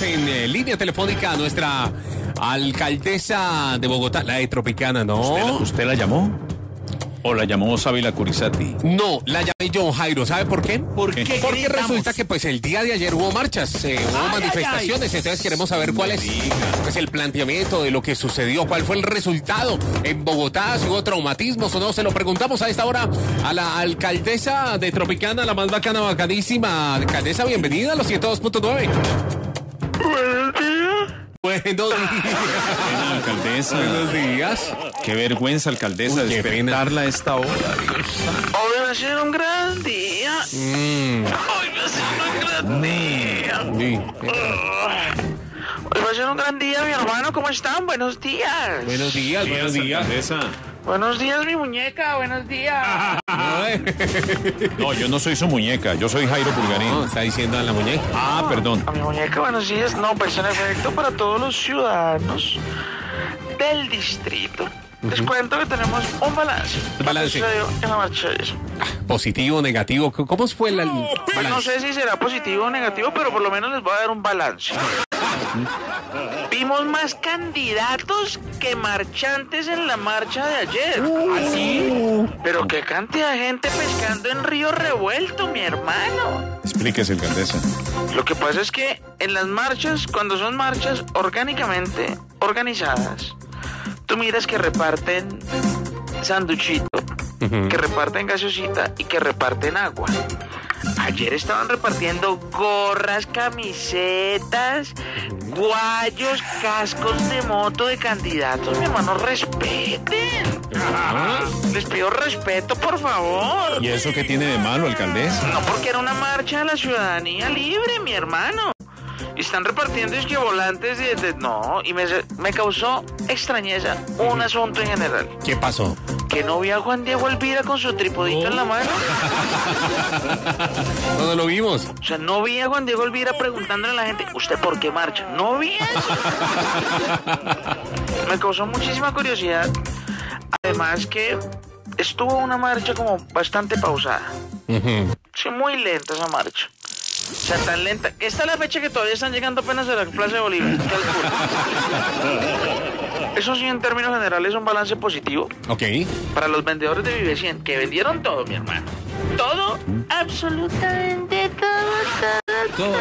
en línea telefónica a nuestra alcaldesa de Bogotá, la de Tropicana, ¿no? ¿Usted la llamó? ¿O la llamó Sábila Curizati? No, la llamé yo, Jairo. ¿Sabe por qué? ¿Por qué? Porque resulta que pues el día de ayer hubo marchas, hubo manifestaciones, entonces queremos saber cuál es pues, el planteamiento de lo que sucedió, cuál fue el resultado en Bogotá, si hubo traumatismos o no. Se lo preguntamos a esta hora a la alcaldesa de Tropicana, la más bacana, bacanísima. Alcaldesa, bienvenida a los 102.9. Buenos días. Buena alcaldesa. Buenos días. Qué vergüenza, alcaldesa, Uy, qué despertarla a esta hora. Hoy va a ser un gran día. Hoy va a ser un gran día. Hoy va a ser un gran día, mi hermano. ¿Cómo están? Buenos días. Buenos días, buenos días. Alcaldesa. Buenos días, mi muñeca. Buenos días. No, yo no soy su muñeca, yo soy Jairo Pulgarín. No, está diciendo a la muñeca. Ah, perdón. A mi muñeca, buenos días. No, pues en efecto, para todos los ciudadanos del distrito. Les cuento que tenemos un balance. Balance. ¿Qué sucedió en la marcha de eso? Positivo, negativo, ¿cómo fue el Pues no sé si será positivo o negativo, pero por lo menos les voy a dar un balance. Vimos más candidatos que marchantes en la marcha de ayer. ¿Así? Pero qué cantidad de gente pescando en río revuelto, mi hermano. Explíquese, alcaldesa. Lo que pasa es que en las marchas, cuando son marchas orgánicamente organizadas, tú miras que reparten sanduchito, que reparten gaseosita y que reparten agua. Ayer estaban repartiendo gorras, camisetas, guayos, cascos de moto de candidatos. Mi hermano, respeten. Les pido respeto, por favor. ¿Y eso qué tiene de malo, alcaldesa? No, porque era una marcha de la ciudadanía libre, mi hermano. Y están repartiendo es que volantes no, y me causó extrañeza un asunto en general. ¿Qué pasó? Que no vi a Juan Diego Elvira con su tripodito en la mano. ¿Dónde lo vimos? O sea, no vi a Juan Diego Elvira preguntándole a la gente, ¿usted por qué marcha? No vi eso. Me causó muchísima curiosidad. Además que estuvo una marcha como bastante pausada. Sí, muy lenta esa marcha. O sea, tan lenta. Esta es la fecha que todavía están llegando apenas a la Plaza de Bolívar. Eso sí, en términos generales, es un balance positivo. Ok. Para los vendedores de Vive 100, que vendieron todo, mi hermano. Todo, absolutamente todo.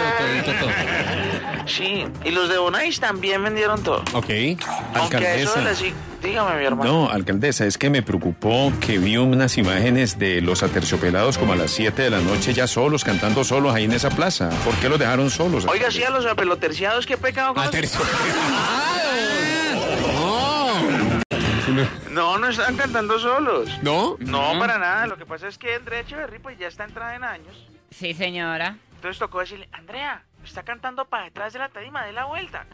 Sí, y los de Bonais también vendieron todo. Ok. Aunque a eso de Alcaldesa. dígame, mi hermano. No, alcaldesa, es que me preocupó que vi unas imágenes de los aterciopelados como a las 7 de la noche ya solos, cantando solos ahí en esa plaza. ¿Por qué los dejaron solos? Oiga, sí, a los apeloterciados, qué pecado con No están cantando solos. ¿No? No, para nada. Lo que pasa es que Andrea Echeverry pues ya está entrada en años. Sí, señora. Entonces tocó decirle, Andrea, está cantando para detrás de la tarima, de la vuelta.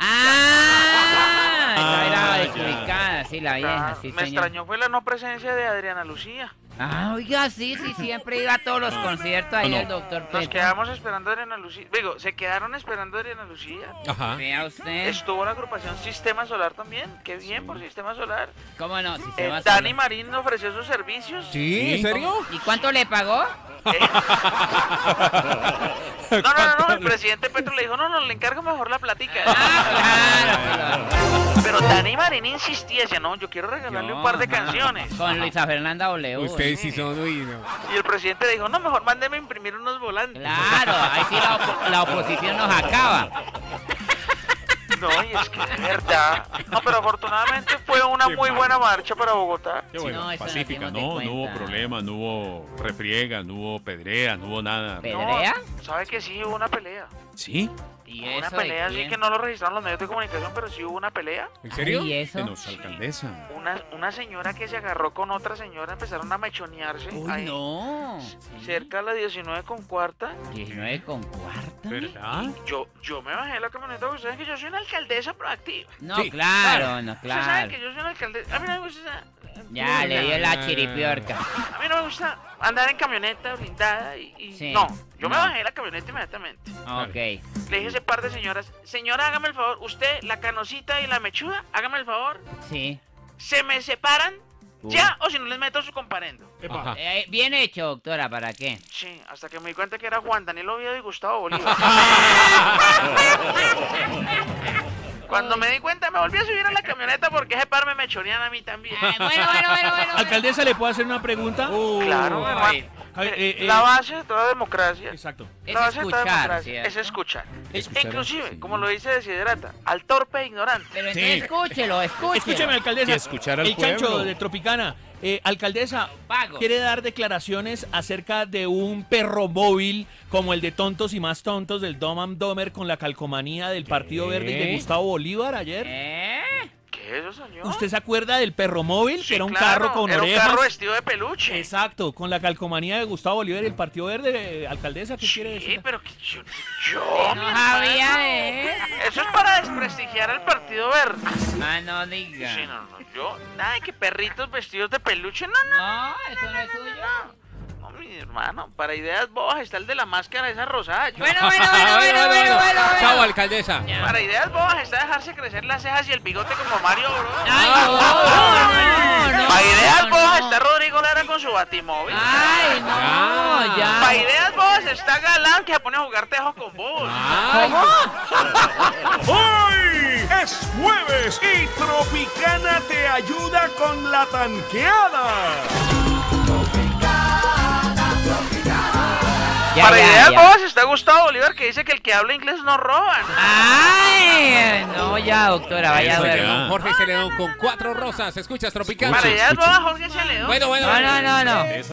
Esa era desubicada, sí, la vieja, sí, Me señor. extrañó fue la no presencia de Adriana Lucía. Oiga, sí, siempre iba a todos los conciertos ahí el doctor Nos Petro. quedamos esperando a Adriana Lucía. Digo, se quedaron esperando a Adriana Lucía. Ajá. Vea usted. Estuvo la agrupación Sistema Solar también. Qué bien por Sistema Solar. ¿Cómo no? Si se va Dani Marín ofreció sus servicios. ¿Sí? ¿En serio? ¿Y cuánto le pagó? No, el presidente Petro le dijo, no, le encargo mejor la platica. Claro. Pero Dani Marín insistía, decía, no, yo quiero regalarle un par de canciones. Con Luisa Fernanda W. Ustedes sí son Y el presidente le dijo, no, mejor mándeme a imprimir unos volantes. Claro, ahí sí la oposición nos acaba. No, y es que de verdad. No, pero afortunadamente fue una muy buena marcha para Bogotá. Qué bueno, No, eso nos pacífica, dimos de no cuenta. hubo problema, no hubo refriega, no hubo pedrea, no hubo nada. ¿Pedrea? No, ¿sabe que sí hubo una pelea? ¿Sí? ¿Y Una eso de pelea, así quién? que no lo registraron los medios de comunicación, pero sí hubo una pelea. ¿En serio? ¿Y eso? Denos, alcaldesa. Una señora que se agarró con otra señora, empezaron a mechonearse. Uy, ahí, no. cerca a la 19 con cuarta. 19 con cuarta. ¿Verdad? Yo me bajé de la camioneta porque ustedes saben que yo soy una alcaldesa proactiva. No, Sí, claro, no, Ustedes saben claro. que yo soy una alcaldesa. A mí no me gusta. Ya, le dio la chiripiorca. A mí no me gusta andar en camioneta blindada y Sí, no. Yo me no. bajé de la camioneta inmediatamente. Ok. Le dije a ese par de señoras, señora, hágame el favor, usted, la canosita y la mechuda, hágame el favor, Sí. se me separan ya o si no les meto su comparendo. Ajá. Bien hecho, doctora, ¿para qué? Sí, hasta que me di cuenta que era Juan Daniel Oviedo y Gustavo Bolívar. Cuando me di cuenta me volví a subir a la camioneta porque ese par me mechonean a mí también. Bueno. Alcaldesa, ¿le puedo hacer una pregunta? Claro, Ay. hermano. Eh, La base de toda democracia. Exacto. Es La base de toda escuchar, democracia ¿cierto? es escuchar. Escuchar, Inclusive, sí. como lo dice Desiderata, al torpe e ignorante. Pero Sí. entonces escúchelo. Escúcheme, alcaldesa. Y escuchar al el chancho pueblo. de Tropicana. Alcaldesa, Pago. quiere dar declaraciones acerca de un perro móvil como el de Tontos y Más Tontos del Dumb and Dumber con la calcomanía del Partido Verde y de Gustavo Bolívar ayer. ¿Qué es eso, señor? ¿Usted se acuerda del perro móvil? Sí, Que era un claro, carro con era orejas. un carro vestido de peluche. Exacto, con la calcomanía de Gustavo Bolívar y el Partido Verde. Alcaldesa, ¿qué quiere Sí, decir? pero que yo, No mi sabía hermano, de eso. Eso es para desprestigiar al Partido Verde. Ah, no diga. Sí, no, yo, nada de que perritos vestidos de peluche, no, No, eso no es suyo. no, mi hermano, para ideas bobas está el de la máscara esa rosada. Yo- Bueno. Chao, alcaldesa. Para ideas bobas está dejarse crecer las cejas y el bigote como Mario Bros. Ay, no. Para ideas bobas está Rodrigo Lara con su batimóvil. Ay, no, ya. Para ideas bobas está Galán que se pone a jugar tejo con vos. Ay, ¡Hoy es jueves y Tropicana te ayuda con la tanqueada! Para ideas bobas está Gustavo Bolívar que dice que el que habla inglés no roba. ¿No? Ay, no, ya, doctora, vaya a eso ver. ya. Jorge Celedón con 4 rosas. ¿Escuchas, Tropicana? Para ideas bobas Jorge Celedón. Bueno. No.